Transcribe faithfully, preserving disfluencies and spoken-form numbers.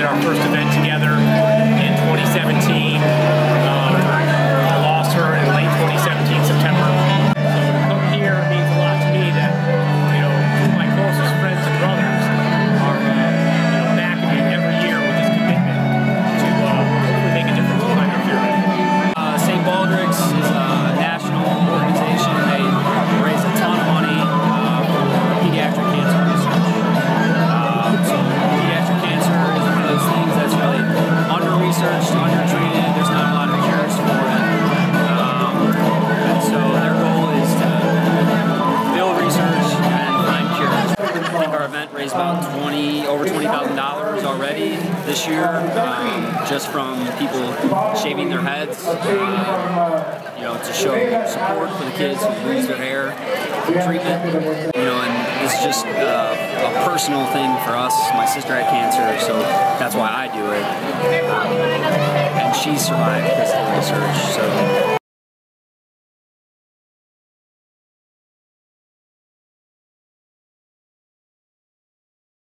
our first event together in twenty seventeen. Um, I lost her in late twenty seventeen, September. So to come here means a lot to me that, you know, two of my closest friends and brothers are, uh, you know, backing me every year with this commitment to uh, hopefully make a difference in my career. Uh, Saint Baldrick's is a national organization. They raise a ton of money uh, for pediatric cancer research. Uh, so pediatric cancer is one of those things that's really under-researched, under-treated. There's not a lot of cures for it. Um, and so their goal is to build research and find cures. I think our event raised about twenty, over twenty thousand dollars already this year, um, just from people shaving their heads, uh, you know, to show support for the kids who lose their hair from treatment. You know, and it's just uh, a personal thing for us. My sister had cancer, so that's why I do it. Um, and she survived because of the research. So.